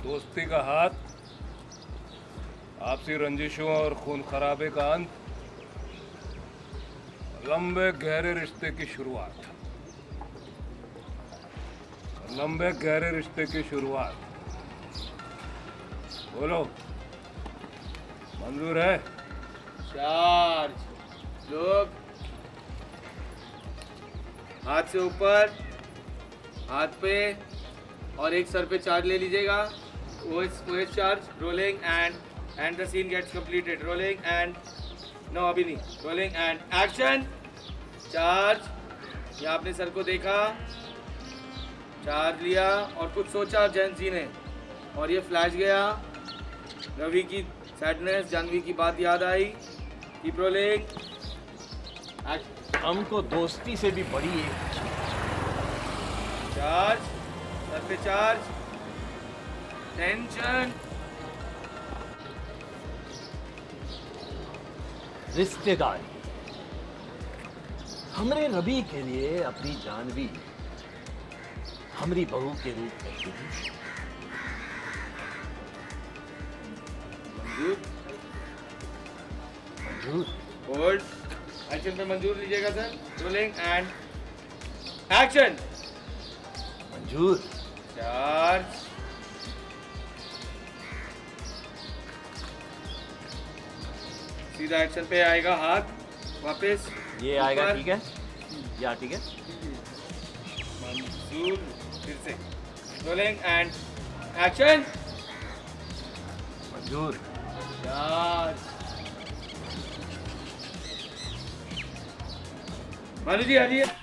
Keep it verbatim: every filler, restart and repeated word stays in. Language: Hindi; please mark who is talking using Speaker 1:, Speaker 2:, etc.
Speaker 1: दोस्ती का हाथ, आपसी रंजिशों और खून खराबे का अंत, लंबे गहरे रिश्ते की शुरुआत। लंबे गहरे रिश्ते की शुरुआत। बोलो, मंजूर है?
Speaker 2: चार्ज। लोग हाथ से ऊपर, हाथ पे और एक सर पे चार्ज ले लीजिएगा। ओएस charge. Rolling and and the scene gets completed. Rolling and no अभी नहीं। Rolling and action. चार्ज। ये आपने सर को देखा, चार्ज लिया और कुछ सोचा जैन जी ने, और ये फ्लैश गया। रवि की सैडनेस, जानवी की बात याद आई। Keep rolling.
Speaker 3: हमको दोस्ती से भी बड़ी है।
Speaker 2: चार्ज। सर पे चार्ज। टेंशन।
Speaker 3: रिश्तेदारी। हमरे रवि के लिए अपनी जानवी हमरी बहू के रूप में थी।
Speaker 2: मंजूर।
Speaker 3: मंजूर।
Speaker 2: होल्ड। एक्शन पे मंजूर लीजिएगा सर। Rolling and action.
Speaker 3: मंजूर।
Speaker 2: चार्ज। सीधा एक्शन पे आएगा हाथ वापस।
Speaker 3: ये आएगा,
Speaker 2: ऊपर।
Speaker 3: ठीक है? या ठीक है?
Speaker 2: मंजूर। फिर से रोलिंग एंड एक्शन।
Speaker 3: मंजूर।
Speaker 2: चार्ज। मालू जी आ जाइए।